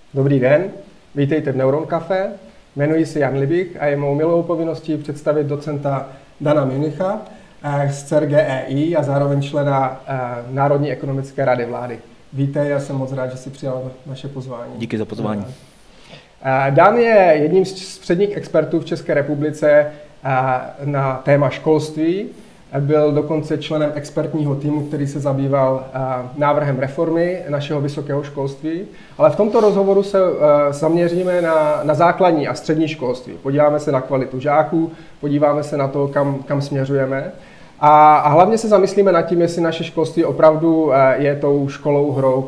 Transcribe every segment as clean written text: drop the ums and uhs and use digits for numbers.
Dobrý den, vítejte v Neuron Café. Jmenuji se Jan Libich a je mou milou povinností představit docenta Dana Münicha z CERGEI a zároveň člena Národní ekonomické rady vlády. Vítej, já jsem moc rád, že jsi přijal naše pozvání. Díky za pozvání. Dan je jedním z předních expertů v České republice na téma školství. Byl dokonce členem expertního týmu, který se zabýval návrhem reformy našeho vysokého školství. Ale v tomto rozhovoru se zaměříme na základní a střední školství. Podíváme se na kvalitu žáků, podíváme se na to, kam směřujeme. A hlavně se zamyslíme nad tím, jestli naše školství opravdu je tou školou hrou,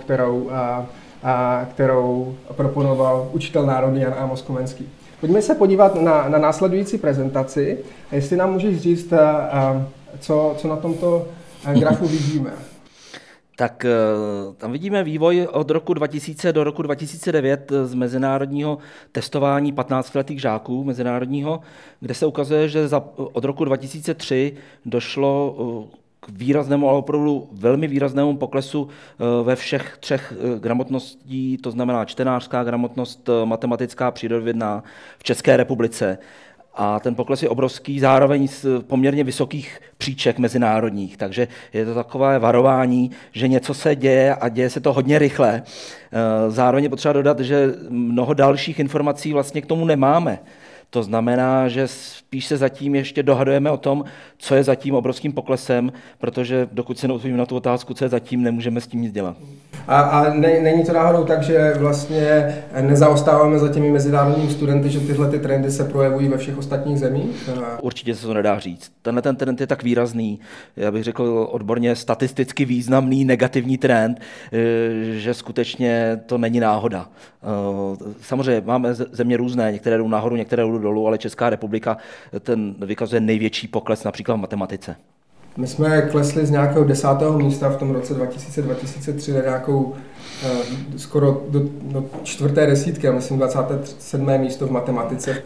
kterou proponoval učitel národní Jan Amos Komenský. Pojďme se podívat na následující prezentaci. Jestli nám můžeš říct, co na tomto grafu vidíme. Tak tam vidíme vývoj od roku 2000 do roku 2009 z mezinárodního testování 15letých žáků mezinárodního, kde se ukazuje, že od roku 2003 došlo k výraznému, ale opravdu velmi výraznému poklesu ve všech třech gramotností, to znamená čtenářská gramotnost, matematická, přírodovědná v České republice. A ten pokles je obrovský, zároveň z poměrně vysokých příček mezinárodních. Takže je to takové varování, že něco se děje a děje se to hodně rychle. Zároveň je potřeba dodat, že mnoho dalších informací vlastně k tomu nemáme. To znamená, že spíš se zatím ještě dohadujeme o tom, co je zatím obrovským poklesem, protože dokud se neodpovíme na tu otázku, co je zatím, nemůžeme s tím nic dělat. Není to náhodou tak, že vlastně nezaostáváme za těmi mezinárodními studenty, že tyhle ty trendy se projevují ve všech ostatních zemích? Určitě se to nedá říct. Ten trend je tak výrazný, já bych řekl odborně statisticky významný negativní trend, že skutečně to není náhoda. Samozřejmě máme země různé, některé jdou nahoru, některé jdou dolů, ale Česká republika ten vykazuje největší pokles například v matematice. My jsme klesli z nějakého 10. místa v tom roce 2000-2003 na nějakou skoro do 4. desítky, a myslím 27. místo v matematice.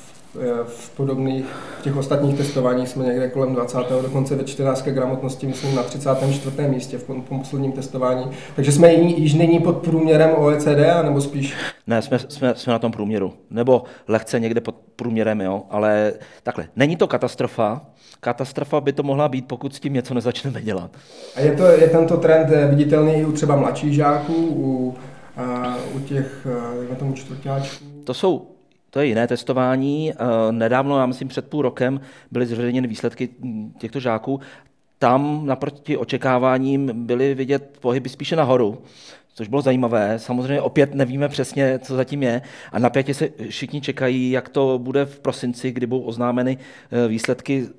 V podobných těch ostatních testováních jsme někde kolem 20. dokonce ve čtenářské gramotnosti, myslím na 34. místě v posledním testování. Takže jsme již nyní pod průměrem OECD, nebo spíš? Ne, jsme na tom průměru, nebo lehce někde pod průměrem, jo, ale takhle, není to katastrofa. Katastrofa by to mohla být, pokud s tím něco nezačneme dělat. A je tento trend viditelný i u třeba mladších žáků, u těch, tomu čtvrťáčků? To je jiné testování. Nedávno, já myslím před půl rokem, byly zveřejněny výsledky těchto žáků. Tam naproti očekáváním byly vidět pohyby spíše nahoru, což bylo zajímavé. Samozřejmě opět nevíme přesně, co zatím je, a napjatě se všichni čekají, jak to bude v prosinci, kdy budou oznámeny výsledky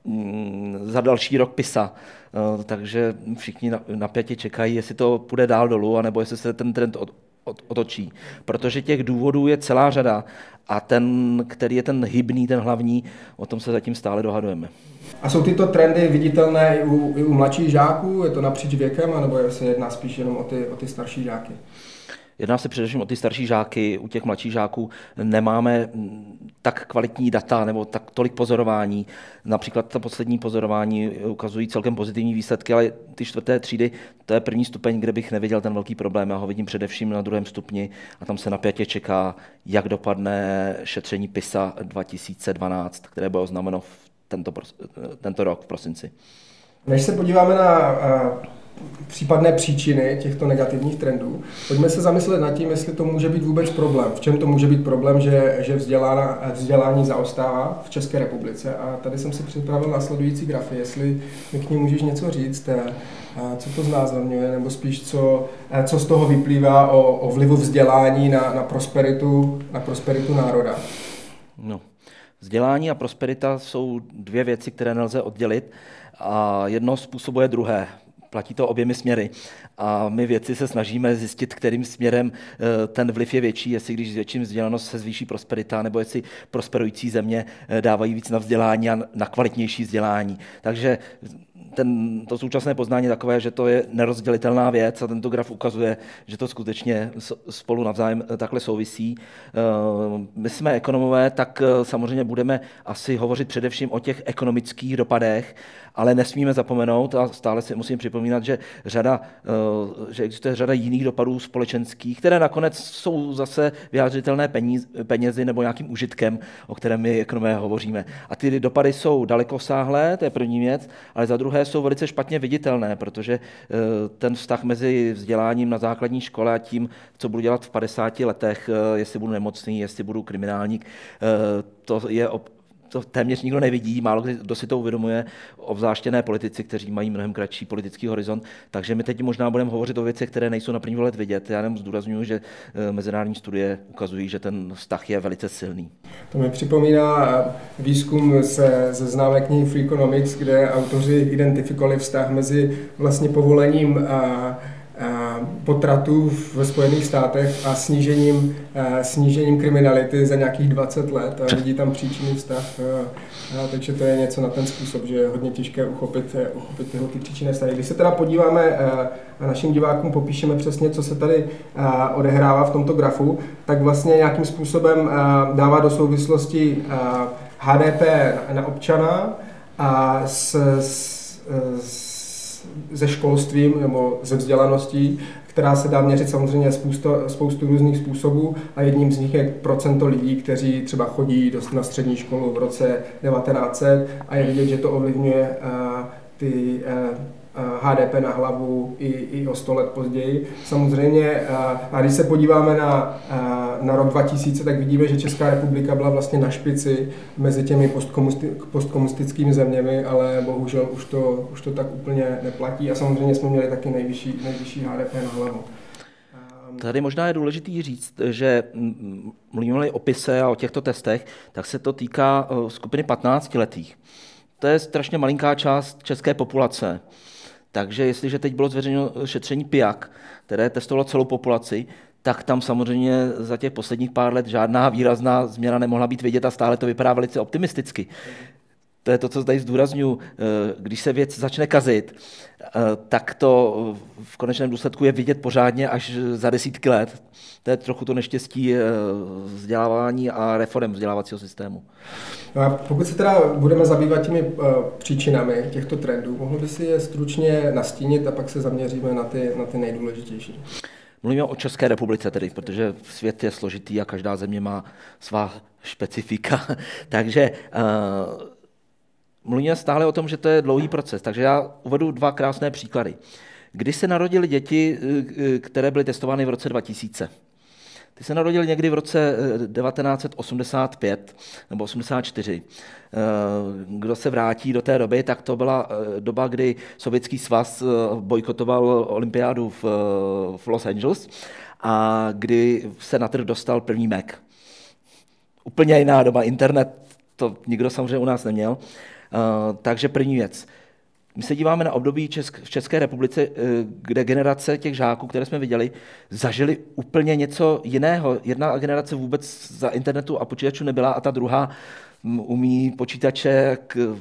za další rok PISA. Takže všichni napjatě čekají, jestli to půjde dál dolů, anebo jestli se ten trend otočí. Protože těch důvodů je celá řada a ten, který je ten hybný, ten hlavní, o tom se zatím stále dohadujeme. A jsou tyto trendy viditelné i u mladších žáků? Je to napříč věkem, anebo se jedná spíš jenom o ty starší žáky? Jedná se především o ty starší žáky, u těch mladších žáků nemáme tak kvalitní data nebo tak tolik pozorování. Například ta poslední pozorování ukazují celkem pozitivní výsledky, ale ty 4. třídy, to je první stupeň, kde bych neviděl ten velký problém. Já ho vidím především na 2. stupni a tam se napjatě čeká, jak dopadne šetření PISA 2012, které bylo oznámeno tento rok v prosinci. Než se podíváme na případné příčiny těchto negativních trendů, pojďme se zamyslet nad tím, jestli to může být vůbec problém. V čem to může být problém, že vzdělání zaostává v České republice. A tady jsem si připravil následující grafy, jestli mi k ní můžeš něco říct, co to znázorňuje, nebo spíš co z toho vyplývá o vlivu vzdělání na prosperitu národa. No. Vzdělání a prosperita jsou dvě věci, které nelze oddělit, a jedno způsobuje druhé. Platí to oběmi směry. A my vědci se snažíme zjistit, kterým směrem ten vliv je větší, jestli když zvětším vzdělanost se zvýší prosperita, nebo jestli prosperující země dávají víc na vzdělání a na kvalitnější vzdělání. Takže to současné poznání je takové, že to je nerozdělitelná věc a tento graf ukazuje, že to skutečně spolu navzájem takhle souvisí. My jsme ekonomové, tak samozřejmě budeme asi hovořit především o těch ekonomických dopadech, ale nesmíme zapomenout, a stále si musím připomínat, že řada že existuje řada jiných dopadů společenských, které nakonec jsou zase vyjádřitelné penězi nebo nějakým užitkem, o kterém my ekonomé hovoříme. A ty dopady jsou dalekosáhlé, to je první věc, ale za druhé jsou velice špatně viditelné, protože ten vztah mezi vzděláním na základní škole a tím, co budu dělat v 50 letech, jestli budu nemocný, jestli budu kriminálník, to téměř nikdo nevidí, málo kdo si to uvědomuje, obzvláště ne politici, kteří mají mnohem kratší politický horizont. Takže my teď možná budeme hovořit o věcech, které nejsou na první pohled vidět. Já jenom zdůrazňuji, že mezinárodní studie ukazují, že ten vztah je velice silný. To mi připomíná výzkum ze známé knihy Free Economics, kde autoři identifikovali vztah mezi vlastně povolením potratů ve Spojených státech a snížením kriminality za nějakých 20 let a vidí tam příčinný vztah. Takže to je něco na ten způsob, že je hodně těžké uchopit tyhle ty příčinné vztahy. Když se teda podíváme, našim divákům popíšeme přesně, co se tady odehrává v tomto grafu, tak vlastně nějakým způsobem dává do souvislosti HDP na občana a se školstvím nebo ze vzdělaností, která se dá měřit samozřejmě spoustu různých způsobů a jedním z nich je procento lidí, kteří třeba chodí na střední školu v roce 1900 a je vidět, že to ovlivňuje ty HDP na hlavu i o 100 let později. Samozřejmě, a když se podíváme na rok 2000, tak vidíme, že Česká republika byla vlastně na špici mezi těmi postkomunistickými zeměmi, ale bohužel už to tak úplně neplatí a samozřejmě jsme měli taky nejvyšší HDP na hlavu. Tady možná je důležitý říct, že mluvíme o PISE a o těchto testech, tak se to týká skupiny 15letých. To je strašně malinká část české populace. Takže jestliže teď bylo zveřejněno šetření PIAC, které testovalo celou populaci, tak tam samozřejmě za těch posledních pár let žádná výrazná změna nemohla být vidět a stále to vypadá velice optimisticky. To je to, co tady zdůrazňuji. Když se věc začne kazit, tak to v konečném důsledku je vidět pořádně až za desítky let. To je trochu to neštěstí vzdělávání a reform vzdělávacího systému. No a pokud se teda budeme zabývat těmi příčinami těchto trendů, mohl by si je stručně nastínit a pak se zaměříme na ty nejdůležitější. Mluvíme o České republice tedy, protože svět je složitý a každá země má svá specifika. Takže mluvíme stále o tom, že to je dlouhý proces. Takže já uvedu 2 krásné příklady. Když se narodily děti, které byly testovány v roce 2000, ty se narodily někdy v roce 1985 nebo 84. Kdo se vrátí do té doby, tak to byla doba, kdy Sovětský svaz bojkotoval olympiádu v Los Angeles a kdy se na trh dostal první Mac. Úplně jiná doba, internet, to nikdo samozřejmě u nás neměl. Takže první věc. My se díváme na období v České republice, kde generace těch žáků, které jsme viděli, zažili úplně něco jiného. Jedna generace vůbec za internetu a počítačů nebyla a ta druhá umí počítače,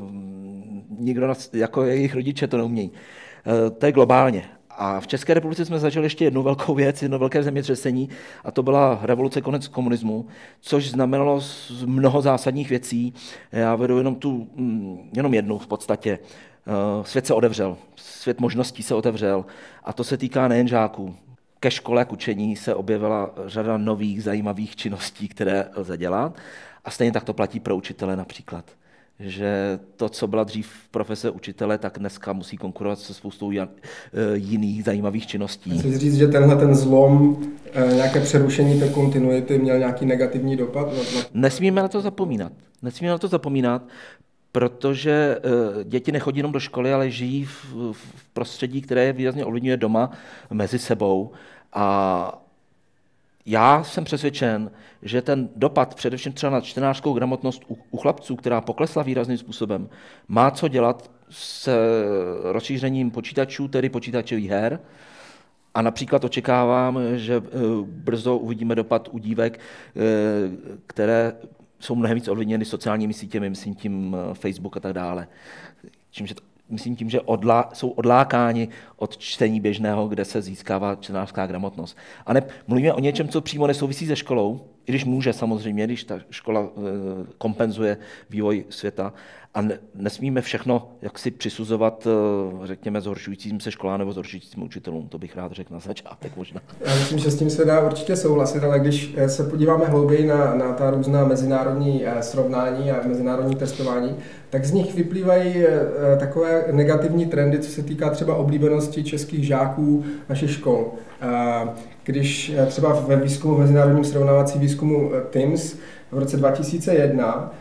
nikdo jako jejich rodiče to neumějí. To je globálně. A v České republice jsme zažili ještě jednu velkou věc, jedno velké zemětřesení, a to byla revoluce, konec komunismu, což znamenalo mnoho zásadních věcí. Já vedu jenom jednu v podstatě. Svět se otevřel, svět možností se otevřel a to se týká nejen žáků. Ke škole, k učení se objevila řada nových zajímavých činností, které lze dělat a stejně tak to platí pro učitele například. Že to, co byla dřív profese učitele, tak dneska musí konkurovat se spoustou jiných zajímavých činností. Chci říct, že ten zlom, nějaké přerušení té kontinuity měl nějaký negativní dopad? Nesmíme na to zapomínat, protože děti nechodí jenom do školy, ale žijí v prostředí, které je výrazně ovlivňuje doma mezi sebou. A já jsem přesvědčen, že ten dopad, především třeba na čtenářskou gramotnost u chlapců, která poklesla výrazným způsobem, má co dělat s rozšířením počítačů, tedy počítačových her. A například očekávám, že brzo uvidíme dopad u dívek, které jsou mnohem víc ovlivněny sociálními sítěmi, myslím tím Facebook a tak dále. Myslím tím, že jsou odlákáni od čtení běžného, kde se získává čtenářská gramotnost. A mluvíme o něčem, co přímo nesouvisí se školou, i když může samozřejmě, když ta škola kompenzuje vývoj světa, A nesmíme všechno jaksi přisuzovat, řekněme, zhoršujícím se školám nebo zhoršujícím učitelům. To bych rád řekl na začátek možná. Já myslím, že s tím se dá určitě souhlasit, ale když se podíváme hlouběji na ta různá mezinárodní srovnání a mezinárodní testování, tak z nich vyplývají takové negativní trendy, co se týká třeba oblíbenosti českých žáků našich škol. Když třeba ve výzkumu, v mezinárodním srovnávací výzkumu TIMSS v roce 2001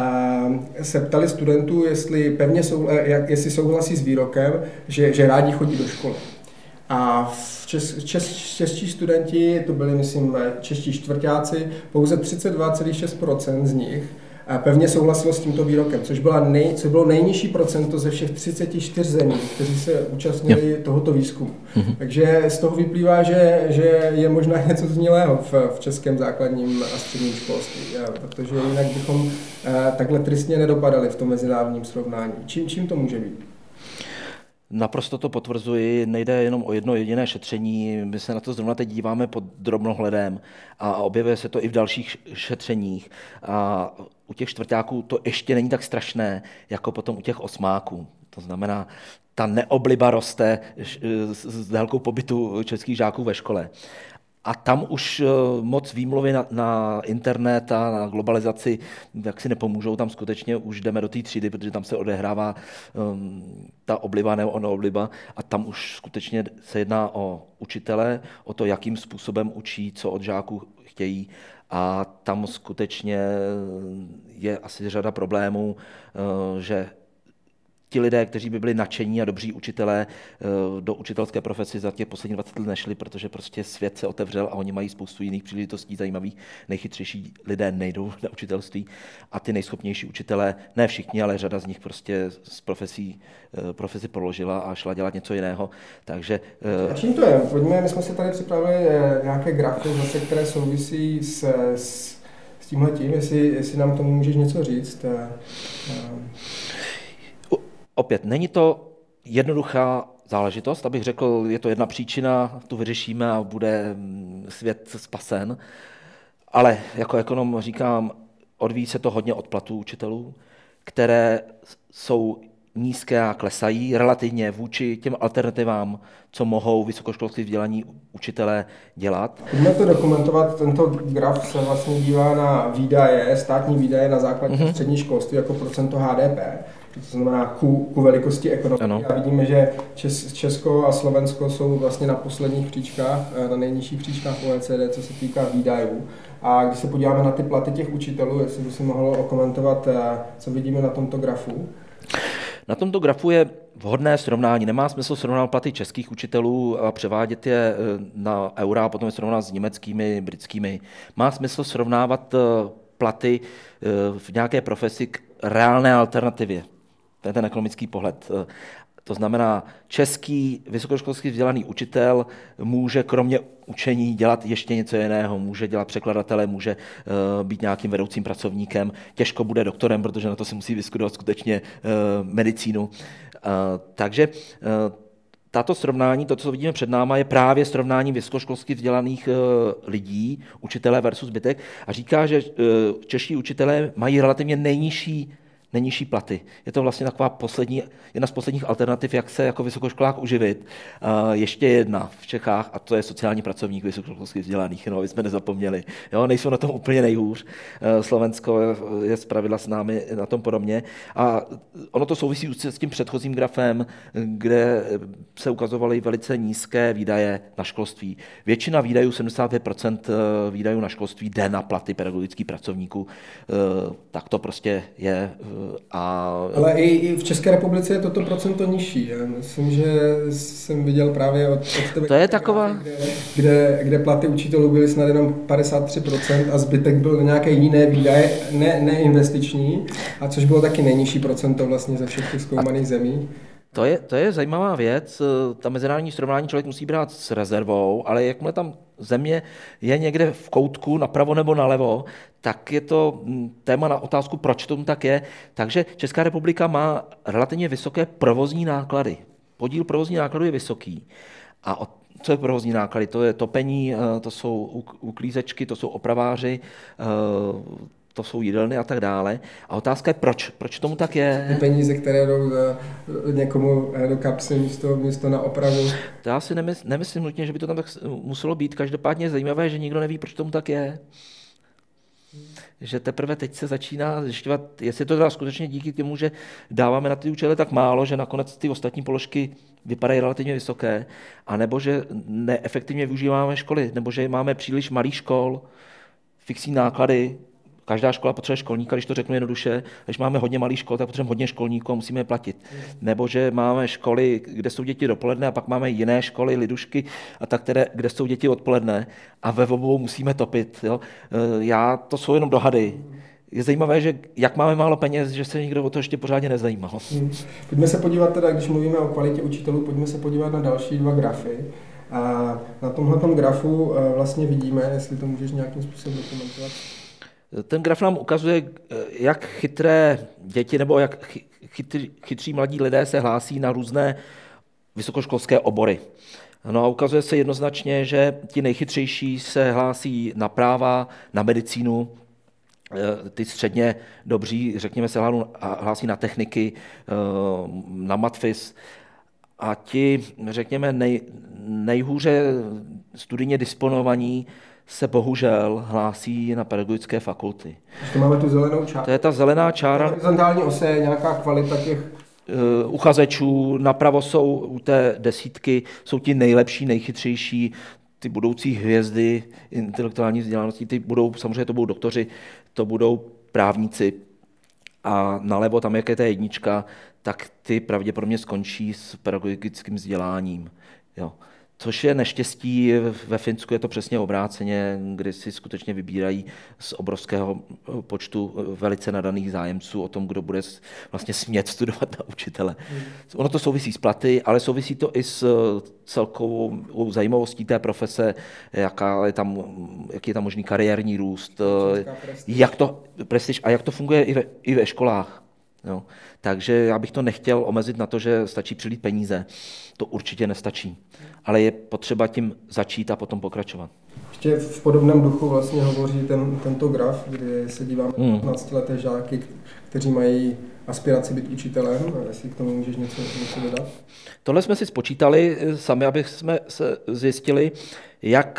se ptali studentů, jestli souhlasí s výrokem, že rádi chodí do školy. A čeští studenti, to byli, myslím, čeští čtvrťáci, pouze 32,6% z nich pevně souhlasilo s tímto výrokem, což bylo nejnižší procento ze všech 34 zemí, kteří se účastnili tohoto výzkumu. Takže z toho vyplývá, že je možná něco znílého v českém základním a středním školství, protože jinak bychom takhle tristně nedopadali v tom mezinárodním srovnání. Čím to může být? Naprosto to potvrzuji, nejde jenom o jedno jediné šetření, my se na to zrovna teď díváme pod drobnohledem a objevuje se to i v dalších šetřeních. A u těch čtvrťáků to ještě není tak strašné, jako potom u těch osmáků. To znamená, ta neobliba roste s délkou pobytu českých žáků ve škole. A tam už moc výmluvy na internet a na globalizaci jak si nepomůžou, tam skutečně už jdeme do té třídy, protože tam se odehrává ta obliba nebo neobliba a tam už skutečně se jedná o učitele, o to, jakým způsobem učí, co od žáků chtějí a tam skutečně je asi řada problémů, že ti lidé, kteří by byli nadšení a dobří učitelé, do učitelské profese za těch posledních 20 let nešli, protože prostě svět se otevřel a oni mají spoustu jiných příležitostí zajímavých. Nejchytřejší lidé nejdou na učitelství a ty nejschopnější učitelé, ne všichni, ale řada z nich prostě z profesi položila a šla dělat něco jiného. Takže, a čím to je? Pojďme, my jsme si tady připravili nějaké grafy, zase, které souvisí s tímhletím, jestli nám tomu můžeš něco říct. Opět, není to jednoduchá záležitost, abych řekl, je to jedna příčina, tu vyřešíme a bude svět spasen, ale jako ekonom říkám, odvíjí se to hodně od platů učitelů, které jsou nízké a klesají relativně vůči těm alternativám, co mohou vysokoškolsky vzdělaní učitelé dělat. Pojďme to dokumentovat, tento graf se vlastně dívá na výdaje, státní výdaje na základní střední školství jako procento HDP. To znamená ku velikosti ekonomiky. Ano. A vidíme, že Česko a Slovensko jsou vlastně na posledních příčkách, na nejnižších příčkách OECD, co se týká výdajů. A když se podíváme na ty platy těch učitelů, jestli by si mohl okomentovat, co vidíme na tomto grafu. Na tomto grafu je vhodné srovnání. Nemá smysl srovnávat platy českých učitelů a převádět je na eura a potom je srovnat s německými, britskými. Má smysl srovnávat platy v nějaké profesi k reálné alternativě. To je ten ekonomický pohled. To znamená, český vysokoškolský vzdělaný učitel může kromě učení dělat ještě něco jiného. Může dělat překladatele, může být nějakým vedoucím pracovníkem. Těžko bude doktorem, protože na to si musí vystudovat skutečně medicínu. Takže tato srovnání, to, co vidíme před náma, je právě srovnání vysokoškolsky vzdělaných lidí, učitelé versus zbytek, a říká, že čeští učitelé mají relativně nejnižší platy. Je to vlastně taková jedna z posledních alternativ, jak se jako vysokoškolák uživit. Ještě jedna v Čechách, a to je sociální pracovník vysokoškolsky vzdělaných, aby jsme nezapomněli. Jo, nejsou na tom úplně nejhůř. Slovensko je zpravidla s námi na tom podobně. A ono to souvisí s tím předchozím grafem, kde se ukazovaly velice nízké výdaje na školství. Většina výdajů, 75% výdajů na školství jde na platy pedagogických pracovníků. Tak to prostě je. Ale i v České republice je toto procento nižší. Já myslím, že jsem viděl právě od tebe, to je taková, kde platy učitelů byly snad jenom 53% a zbytek byl nějaké jiné výdaje, neinvestiční, a což bylo taky nejnižší procento vlastně ze všech těch zkoumaných zemí. To je zajímavá věc. Ta mezinárodní srovnání člověk musí brát s rezervou, ale jakmile tam země je někde v koutku napravo nebo nalevo, tak je to téma na otázku, proč tomu tak je. Takže Česká republika má relativně vysoké provozní náklady. Podíl provozní nákladů je vysoký. A co je provozní náklady? To je topení, to jsou uklízečky, to jsou opraváři, to jsou jídelny a tak dále. A otázka je, proč tomu tak je? Ty peníze, které jdou někomu do kapsy místo na opravu. To já si nemyslím nutně, že by to tam tak muselo být. Každopádně je zajímavé, že nikdo neví, proč tomu tak je. Že teprve teď se začíná zjišťovat, jestli to teda skutečně díky tomu, že dáváme na ty účely tak málo, že nakonec ty ostatní položky vypadají relativně vysoké, anebo že neefektivně využíváme školy, nebo že máme příliš malých škol, fixní náklady. Každá škola potřebuje školníka, když to řeknu jednoduše. Když máme hodně malých škol, tak potřebujeme hodně školníků a musíme je platit. Nebo že máme školy, kde jsou děti dopoledne, a pak máme jiné školy, lidušky, a tak, kde jsou děti odpoledne, a ve obou musíme topit. Jo? To jsou jenom dohady. Je zajímavé, že jak máme málo peněz, že se nikdo o to ještě pořádně nezajímal. Pojďme se podívat teda, když mluvíme o kvalitě učitelů, pojďme se podívat na další dva grafy. A na tomhletom grafu vlastně vidíme, jestli to můžeš nějakým způsobem dokumentovat. Ten graf nám ukazuje, jak chytré děti nebo jak chytří mladí lidé se hlásí na různé vysokoškolské obory. No a ukazuje se jednoznačně, že ti nejchytřejší se hlásí na práva, na medicínu, ty středně dobří, řekněme, se hlásí na techniky, na matfis, a ti, řekněme, nejhůře studijně disponovaní se bohužel hlásí na pedagogické fakulty. To máme tu zelenou čáru. To je ta zelená čára. Horizontální ose je nějaká kvalita těch uchazečů. Napravo jsou u té desítky, jsou ti nejlepší, nejchytřejší, ty budoucí hvězdy intelektuální vzdělanosti, samozřejmě to budou doktoři, to budou právníci. A nalevo tam, jak je ta jednička, tak ty pravděpodobně skončí s pedagogickým vzděláním. Jo. Což je neštěstí, ve Finsku je to přesně obráceně, kdy si skutečně vybírají z obrovského počtu velice nadaných zájemců o tom, kdo bude vlastně smět studovat na učitele. Ono to souvisí s platy, ale souvisí to i s celkovou zajímavostí té profese, jaký je tam možný kariérní růst, jak to funguje i ve školách. Jo. Takže já bych to nechtěl omezit na to, že stačí přilít peníze. To určitě nestačí. Ale je potřeba tím začít a potom pokračovat. Ještě v podobném duchu vlastně hovoří tento graf, kdy se díváme na 15leté žáky, kteří mají aspiraci být učitelem. Jestli k tomu můžeš něco dodat? Tohle jsme si spočítali sami, aby jsme se zjistili, jak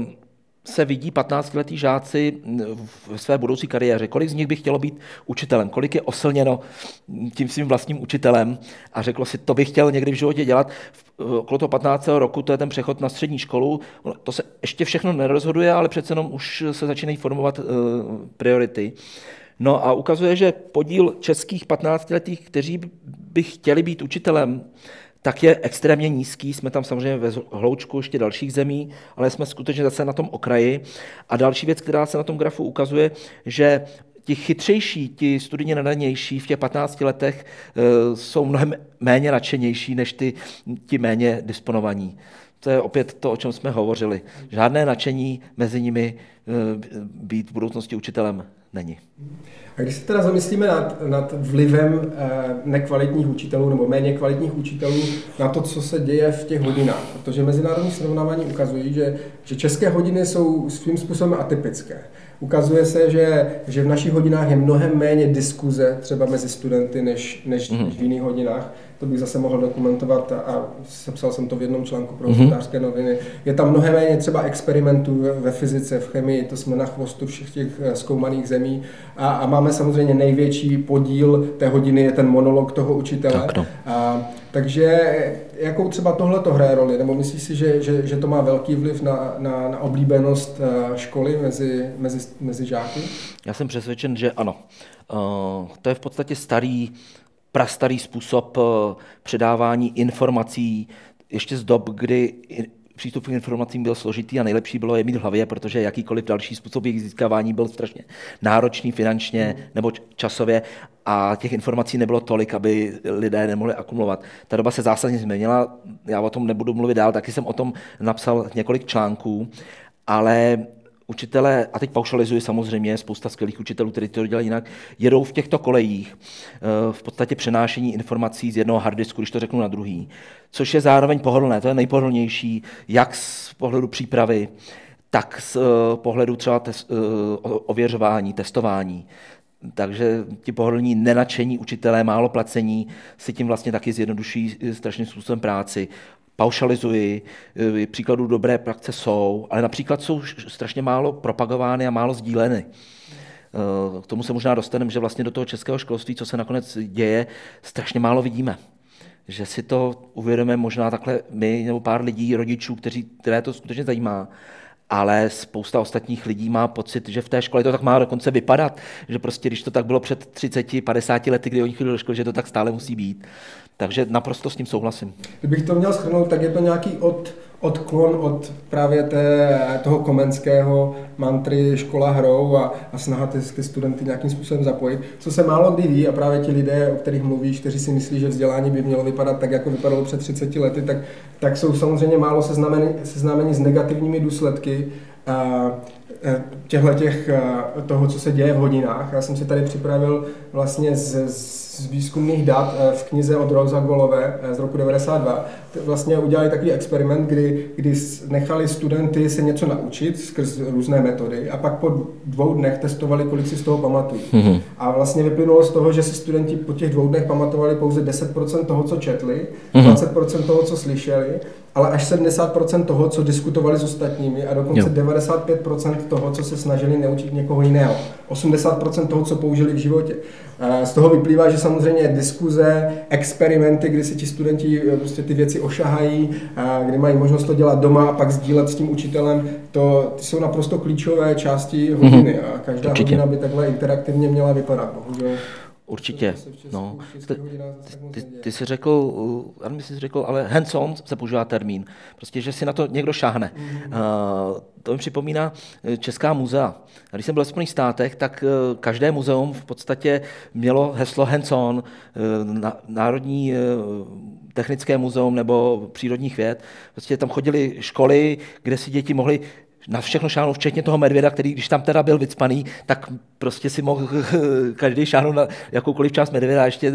se vidí 15letí žáci v své budoucí kariéře. Kolik z nich by chtělo být učitelem, kolik je oslněno tím svým vlastním učitelem a řeklo si, to bych chtěl někdy v životě dělat. Okolo toho 15. roku, to je ten přechod na střední školu, to se ještě všechno nerozhoduje, ale přece jenom už se začínají formovat priority. No a ukazuje, že podíl českých 15letých, kteří by chtěli být učitelem, tak je extrémně nízký. Jsme tam samozřejmě ve hloučku ještě dalších zemí, ale jsme skutečně zase na tom okraji. A další věc, která se na tom grafu ukazuje, že ti chytřejší, ti studijně nadanější v těch 15 letech jsou mnohem méně nadšenější než ti méně disponovaní. To je opět to, o čem jsme hovořili. Žádné nadšení mezi nimi být v budoucnosti učitelem není. A když se teda zamyslíme nad vlivem nekvalitních učitelů nebo méně kvalitních učitelů na to, co se děje v těch hodinách, protože mezinárodní srovnávání ukazují, že české hodiny jsou svým způsobem atypické. Ukazuje se, že v našich hodinách je mnohem méně diskuze třeba mezi studenty než v jiných hodinách. To bych zase mohl dokumentovat a sepsal jsem to v jednom článku pro Hospodářské noviny. Je tam mnohem méně třeba experimentů ve fyzice, v chemii, to jsme na chvostu všech těch zkoumaných zemí a máme samozřejmě největší podíl té hodiny, je ten monolog toho učitele. Takže jakou třeba tohle to hraje roli? Nebo myslíš si, že to má velký vliv na oblíbenost školy mezi žáky? Já jsem přesvědčen, že ano. To je v podstatě prastarý způsob předávání informací, ještě z dob, kdy přístup k informacím byl složitý a nejlepší bylo je mít v hlavě, protože jakýkoliv další způsob jejich získávání byl strašně náročný finančně nebo časově a těch informací nebylo tolik, aby lidé nemohli akumulovat. Ta doba se zásadně změnila, já o tom nebudu mluvit dál, taky jsem o tom napsal několik článků, ale učitelé, a teď paušalizuji samozřejmě, spousta skvělých učitelů, kteří to dělají jinak, jedou v těchto kolejích v podstatě přenášení informací z jednoho harddisku, když to řeknu na druhý, což je zároveň pohodlné, to je nejpohodlnější, jak z pohledu přípravy, tak z pohledu třeba ověřování, testování. Takže ti pohodlní nenadšení učitelé, málo placení si tím vlastně taky zjednoduší strašným způsobem práci. Paušalizuji, příkladů dobré praxe jsou, ale například jsou strašně málo propagovány a málo sdíleny. K tomu se možná dostaneme, že vlastně do toho českého školství, co se nakonec děje, strašně málo vidíme. Že si to uvědomíme možná takhle my nebo pár lidí, rodičů, které to skutečně zajímá, ale spousta ostatních lidí má pocit, že v té škole to tak má dokonce vypadat, že prostě když to tak bylo před 30, 50 lety, kdy oni chodili do školy, že to tak stále musí být. Takže naprosto s tím souhlasím. Kdybych to měl shrnout, tak je to nějaký odklon od právě toho komenského mantry škola hrou a snaha ty studenty nějakým způsobem zapojit. Co se málo kdy ví a právě ti lidé, o kterých mluvíš, kteří si myslí, že vzdělání by mělo vypadat tak, jako vypadalo před 30 lety, tak jsou samozřejmě málo seznámeni s negativními důsledky toho, co se děje v hodinách. Já jsem si tady připravil vlastně z výzkumných dat v knize od Rosa Golové z roku 92. Vlastně udělali takový experiment, kdy nechali studenty se něco naučit skrz různé metody a pak po 2 dnech testovali, kolik si z toho pamatují. Mm-hmm. A vlastně vyplynulo z toho, že si studenti po těch 2 dnech pamatovali pouze 10% toho, co četli, 20% toho, co slyšeli, ale až 70% toho, co diskutovali s ostatními a dokonce 95% toho, co se snažili naučit někoho jiného. 80% toho, co použili v životě. Z toho vyplývá, že samozřejmě diskuze, experimenty, kdy si ti studenti prostě ty věci ošahají, kdy mají možnost to dělat doma a pak sdílet s tím učitelem, ty jsou naprosto klíčové části hodiny a každá hodina by takhle interaktivně měla vypadat. Bohužel. Určitě. No. Ty jsi řekl, ale hands-on se používá termín. Prostě, že si na to někdo šáhne. To mi připomíná česká muzea. Když jsem byl v Spojených státech, tak každé muzeum v podstatě mělo heslo hands-on, Národní technické muzeum nebo přírodních věd. Prostě tam chodily školy, kde si děti mohly na všechno šáhnout, včetně toho medvěda, který, když tam teda byl vycpaný, tak prostě si mohl každý šáhnout na jakoukoliv část medvěda, ještě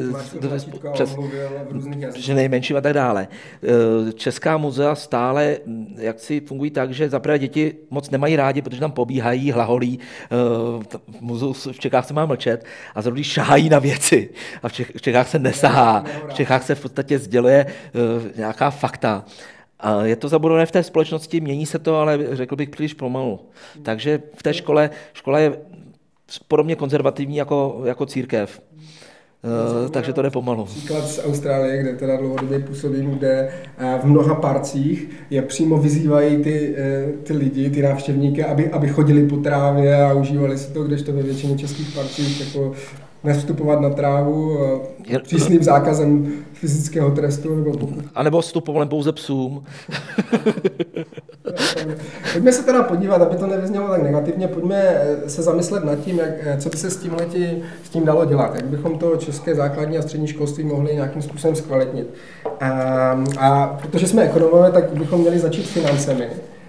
přes nejmenším a tak dále. Česká muzea stále jaksi fungují tak, že zaprvé děti moc nemají rádi, protože tam pobíhají, hlaholí, v Čechách se má mlčet a za druhý šahají na věci a v Čechách se nesahá, v Čechách se v podstatě sděluje nějaká fakta. A je to zabudované v té společnosti, mění se to, ale řekl bych příliš pomalu. Takže v té škola je podobně konzervativní jako církev. Takže to jde pomalu. Příklad z Austrálie, kde teda dlouhodobě působím, kde v mnoha parcích je přímo vyzývají ty lidi, ty návštěvníky, aby chodili po trávě a užívali si to, kdežto ve většině českých parcích jako nevstupovat na trávu přísným zákazem fyzického trestu. A nebo s povolen pouze psům. Pojďme se teda podívat, aby to nevyznělo tak negativně, pojďme se zamyslet nad tím, co by se s tím dalo dělat, jak bychom to české základní a střední školství mohli nějakým způsobem zkvalitnit. A protože jsme ekonomové, tak bychom měli začít financemi.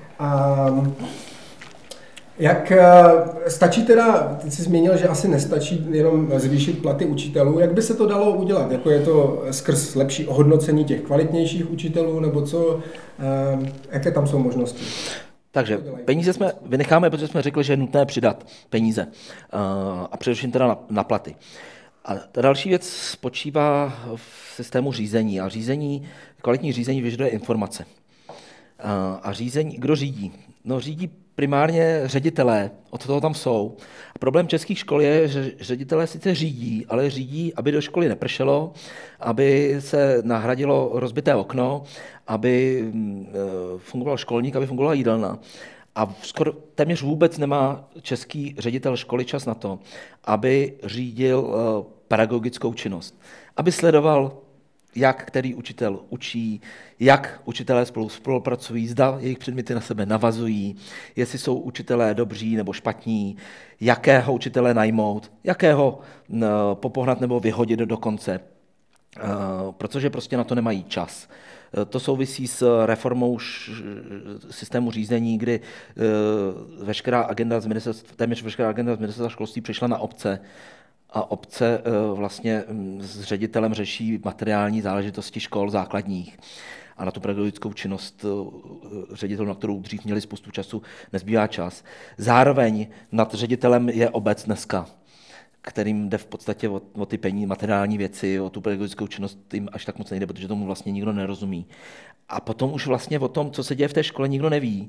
Jak stačí teda, ty jsi zmínil, že asi nestačí jenom zvýšit platy učitelů, jak by se to dalo udělat? Jako je to skrz lepší ohodnocení těch kvalitnějších učitelů, nebo co, jaké tam jsou možnosti? Takže peníze jsme vynecháme, protože jsme řekli, že je nutné přidat peníze a především teda na platy. A ta další věc spočívá v systému řízení a kvalitní řízení vyžaduje informace. A řízení, kdo řídí? No řídí primárně ředitelé, od toho tam jsou. A problém českých škol je, že ředitelé sice řídí, ale řídí, aby do školy nepršelo, aby se nahradilo rozbité okno, aby fungoval školník, aby fungovala jídelna. A skoro téměř vůbec nemá český ředitel školy čas na to, aby řídil pedagogickou činnost. Aby sledoval, jak který učitel učí, jak učitelé spolu spolupracují, zda jejich předměty na sebe navazují, jestli jsou učitelé dobří nebo špatní, jakého učitele najmout, jakého popohnat nebo vyhodit do konce, protože prostě na to nemají čas. To souvisí s reformou systému řízení, kdy téměř veškerá agenda z ministerstva školství přišla na obce, a obce vlastně s ředitelem řeší materiální záležitosti škol základních. a na tu pedagogickou činnost ředitelů, na kterou dřív měli spoustu času, nezbývá čas. Zároveň nad ředitelem je obec dneska, kterým jde v podstatě o ty peníze, materiální věci, o tu pedagogickou činnost, jim až tak moc nejde, protože tomu vlastně nikdo nerozumí. A potom už vlastně o tom, co se děje v té škole, nikdo neví.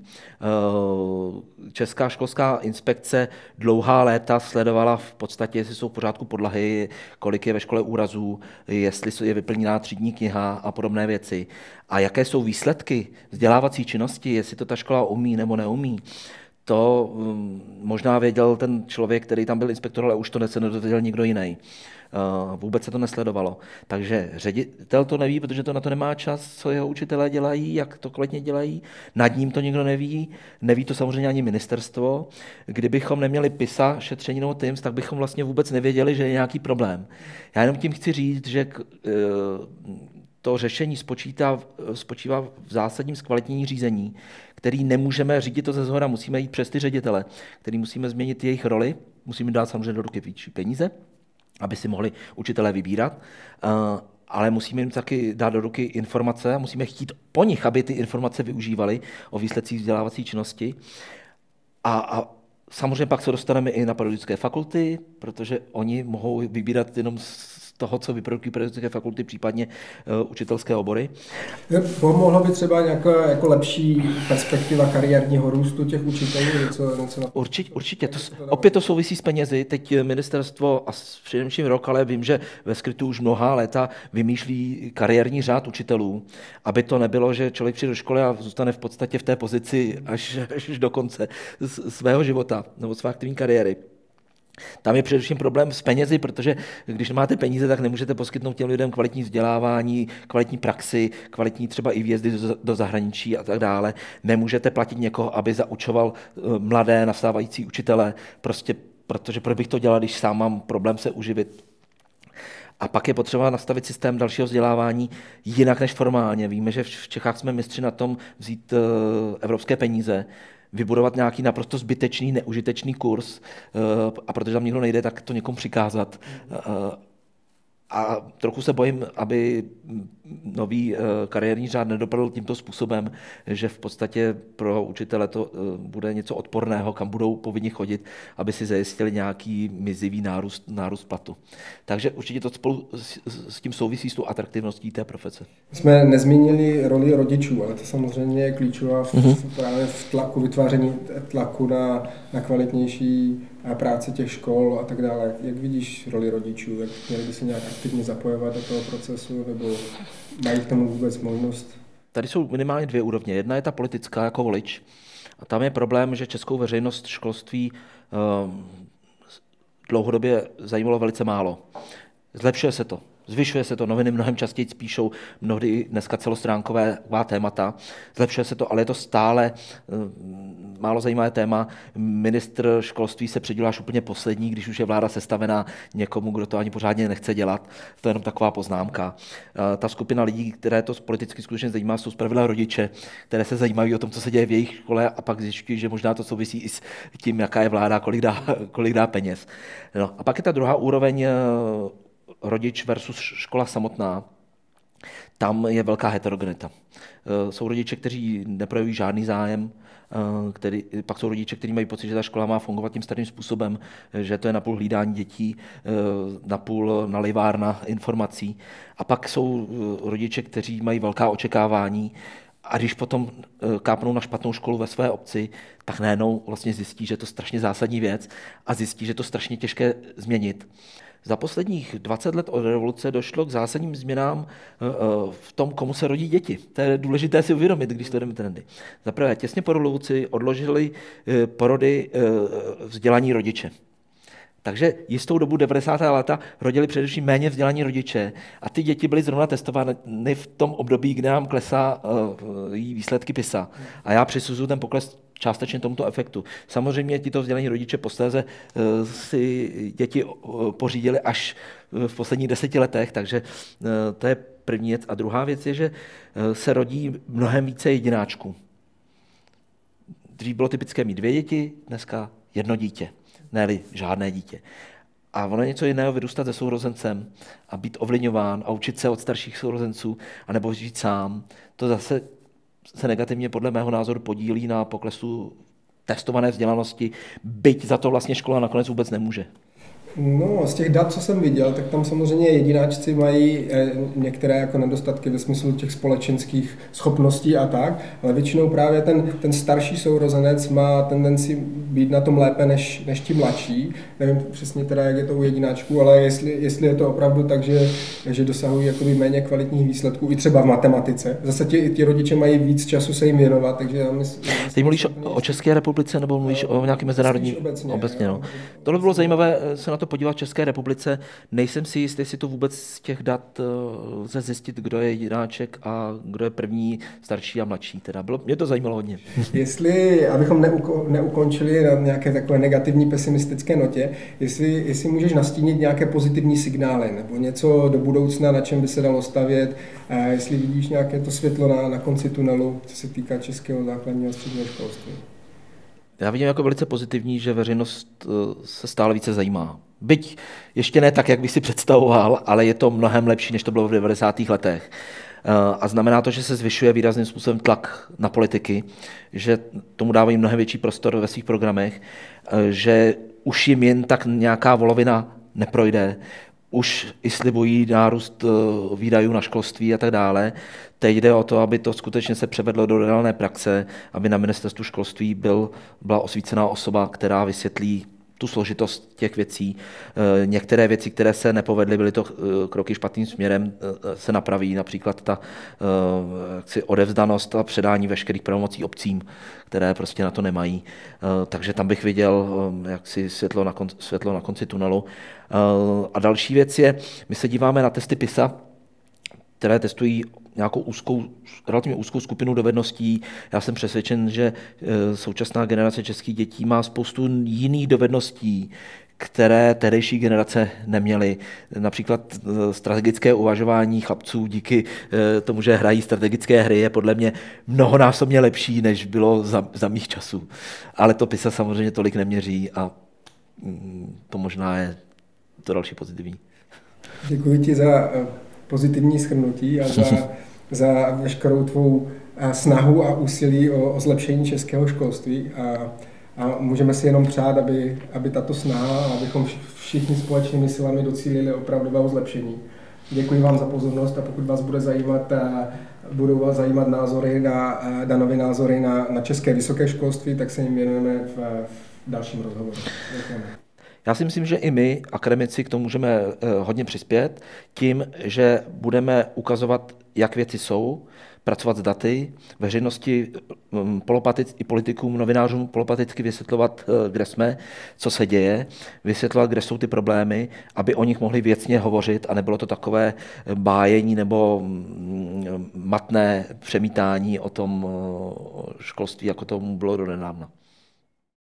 Česká školská inspekce dlouhá léta sledovala v podstatě, jestli jsou v pořádku podlahy, kolik je ve škole úrazů, jestli je vyplněná třídní kniha a podobné věci. A jaké jsou výsledky vzdělávací činnosti, jestli to ta škola umí nebo neumí. To možná věděl ten člověk, který tam byl inspektor, ale už to nedozvěděl nikdo jiný. Vůbec se to nesledovalo. Takže ředitel to neví, protože to na to nemá čas, co jeho učitelé dělají, jak to kvalitně dělají. Nad ním to nikdo neví. Neví to samozřejmě ani ministerstvo. Kdybychom neměli PISA, šetření nebo TIMSS, tak bychom vlastně vůbec nevěděli, že je nějaký problém. Já jenom tím chci říct, že to řešení spočívá v zásadním zkvalitnění řízení, který nemůžeme řídit to ze zhora, musíme jít přes ty ředitele, který musíme změnit jejich roli, musíme dát samozřejmě do ruky větší peníze, aby si mohli učitelé vybírat, ale musíme jim taky dát do ruky informace a musíme chtít po nich, aby ty informace využívali o výsledcích vzdělávací činnosti. A samozřejmě pak se dostaneme i na pedagogické fakulty, protože oni mohou vybírat jenom z toho, co vyprodukují pedagogické fakulty, případně učitelské obory. Pomohla by třeba nějaká jako lepší perspektiva kariérního růstu těch učitelů? Určitě. Opět to souvisí s penězi. Teď ministerstvo a především rok, ale vím, že ve skrytu už mnohá léta vymýšlí kariérní řád učitelů, aby to nebylo, že člověk přijde do školy a zůstane v podstatě v té pozici až do konce svého života nebo své aktivní kariéry. Tam je především problém s penězi, protože když nemáte peníze, tak nemůžete poskytnout těm lidem kvalitní vzdělávání, kvalitní praxi, kvalitní třeba i výjezdy do zahraničí a tak dále. Nemůžete platit někoho, aby zaučoval mladé nastávající učitele, prostě, protože proč bych to dělal, když sám mám problém se uživit. A pak je potřeba nastavit systém dalšího vzdělávání jinak než formálně. Víme, že v Čechách jsme mistři na tom vzít evropské peníze, vybudovat nějaký naprosto zbytečný, neužitečný kurz a protože tam nikdo nejde, tak to někomu přikázat. A trochu se bojím, aby nový kariérní řád nedopadl tímto způsobem, že v podstatě pro učitele to bude něco odporného, kam budou povinni chodit, aby si zajistili nějaký mizivý nárůst platu. Takže určitě to spolu s tím souvisí s tou atraktivností té profese. Jsme nezmínili roli rodičů, ale to samozřejmě je klíčová právě v tlaku, vytváření tlaku na kvalitnější práci těch škol a tak dále. Jak vidíš roli rodičů? Jak měli by se nějak aktivně zapojovat do toho procesu, nebo mají k tomu vůbec možnost? Tady jsou minimálně dvě úrovně. Jedna je ta politická jako volič. A tam je problém, že českou veřejnost školství dlouhodobě zajímalo velice málo. Zlepšuje se to. Zvyšuje se to, noviny mnohem častěji píšou, mnohdy dneska celostránková témata. Zlepšuje se to, ale je to stále málo zajímavé téma. Ministr školství se předělá až úplně poslední, když už je vláda sestavená někomu, kdo to ani pořádně nechce dělat. To je jenom taková poznámka. Ta skupina lidí, které to politicky skutečně zajímá, jsou zpravidla rodiče, které se zajímají o tom, co se děje v jejich škole a pak zjišťují, že možná to souvisí i s tím, jaká je vláda, kolik dá peněz. No, a pak je ta druhá úroveň rodič versus škola samotná. Tam je velká heterogenita. Jsou rodiče, kteří neprojevují žádný zájem, pak jsou rodiče, kteří mají pocit, že ta škola má fungovat tím starým způsobem, že to je napůl hlídání dětí, napůl nalejvárna informací. A pak jsou rodiče, kteří mají velká očekávání a když potom kápnou na špatnou školu ve své obci, tak najednou vlastně zjistí, že je to strašně zásadní věc a zjistí, že je to strašně těžké změnit. Za posledních 20 let od revoluce došlo k zásadním změnám v tom, komu se rodí děti. To je důležité si uvědomit, když sledujeme trendy. Za prvé, těsně po revoluci odložili porody vzdělaní rodiče. Takže jistou dobu 90. léta rodili především méně vzdělaní rodiče a ty děti byly zrovna testovány v tom období, kdy nám klesá výsledky PISA. A já přisuzuji ten pokles částečně tomuto efektu. Samozřejmě tito vzdělaní rodiče posléze si děti pořídili až v posledních 10 letech, takže to je první věc. A druhá věc je, že se rodí mnohem více jedináčků. Dřív bylo typické mít 2 děti, dneska 1 dítě, ne-li žádné dítě. A ono je něco jiného vyrůstat se sourozencem a být ovlivňován a učit se od starších sourozenců, anebo žít sám. To zase se negativně podle mého názoru podílí na poklesu testované vzdělanosti, byť za to vlastně škola nakonec vůbec nemůže. No, z těch dat, co jsem viděl, tak tam samozřejmě jedináčci mají některé jako nedostatky ve smyslu těch společenských schopností a tak, ale většinou právě ten starší sourozenec má tendenci být na tom lépe než ti mladší. Nevím přesně teda, jak je to u jedináčků, ale jestli je to opravdu tak, že dosahují jakoby méně kvalitních výsledků, i třeba v matematice. Zase ti rodiče mají víc času se jim věnovat, takže já myslím... Ty mluvíš o České republice nebo mluvíš o nějaké mezinárodní? Obecně, no. Tohle bylo zajímavé se na to podívat v České republice. Nejsem si jistý, jestli to vůbec z těch dat lze zjistit, kdo je jedináček a kdo je první, starší a mladší. Mě to zajímalo hodně. Jestli, abychom neukončili na nějaké takové negativní pesimistické notě, jestli můžeš nastínit nějaké pozitivní signály nebo něco do budoucna, na čem by se dalo stavět, jestli vidíš nějaké to světlo na konci tunelu, co se týká českého základního a středního školství. Já vidím jako velice pozitivní, že veřejnost se stále více zajímá. Byť ještě ne tak, jak bych si představoval, ale je to mnohem lepší, než to bylo v 90. letech. A znamená to, že se zvyšuje výrazným způsobem tlak na politiky, že tomu dávají mnohem větší prostor ve svých programech, že už jim jen tak nějaká volovina neprojde, už i slibují nárůst výdajů na školství a tak dále. Teď jde o to, aby to skutečně se převedlo do reálné praxe, aby na ministerstvu školství byla osvícená osoba, která vysvětlí tu složitost těch věcí. Některé věci, které se nepovedly, byly to kroky špatným směrem, se napraví, například ta odevzdanost a předání veškerých pravomocí obcím, které prostě na to nemají. Takže tam bych viděl jaksi světlo na konci tunelu. A další věc je, my se díváme na testy PISA, které testují nějakou relativně úzkou skupinu dovedností. Já jsem přesvědčen, že současná generace českých dětí má spoustu jiných dovedností, které tehdejší generace neměly. Například strategické uvažování chlapců díky tomu, že hrají strategické hry, je podle mě mnohonásobně lepší, než bylo za mých časů. Ale to PISA samozřejmě tolik neměří a to možná je to další pozitivní. Děkuji ti za pozitivní shrnutí a za veškerou tvou snahu a úsilí o zlepšení českého školství. A můžeme si jenom přát, aby tato snaha, abychom všichni společnými silami docílili opravdového zlepšení. Děkuji vám za pozornost a pokud vás budou vás zajímat Danovy názory na české vysoké školství, tak se jim věnujeme v dalším rozhovoru. Děkujeme. Já si myslím, že i my, akademici, k tomu můžeme hodně přispět tím, že budeme ukazovat, jak věci jsou, pracovat s daty, veřejnosti, i politikům, novinářům polopaticky vysvětlovat, kde jsme, co se děje, vysvětlovat, kde jsou ty problémy, aby o nich mohli věcně hovořit a nebylo to takové bájení nebo matné přemítání o tom školství, jako tomu bylo donedávna.